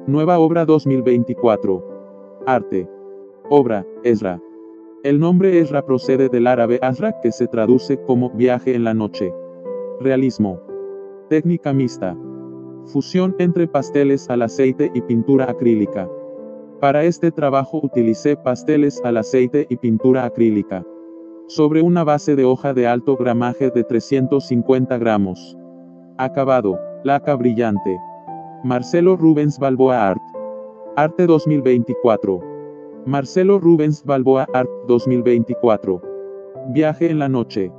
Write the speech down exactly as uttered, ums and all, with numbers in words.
Nueva obra dos mil veinticuatro. Arte. Obra, Ezra. El nombre Ezra procede del árabe Azra, que se traduce como viaje en la noche. Realismo. Técnica mixta. Fusión entre pasteles al aceite y pintura acrílica. Para este trabajo utilicé pasteles al aceite y pintura acrílica. Sobre una base de hoja de alto gramaje de trescientos cincuenta gramos. Acabado, laca brillante. Marcelo Rubens Balboa Art. Arte dos mil veinticuatro. Marcelo Rubens Balboa Art dos mil veinticuatro. Viaje en la noche.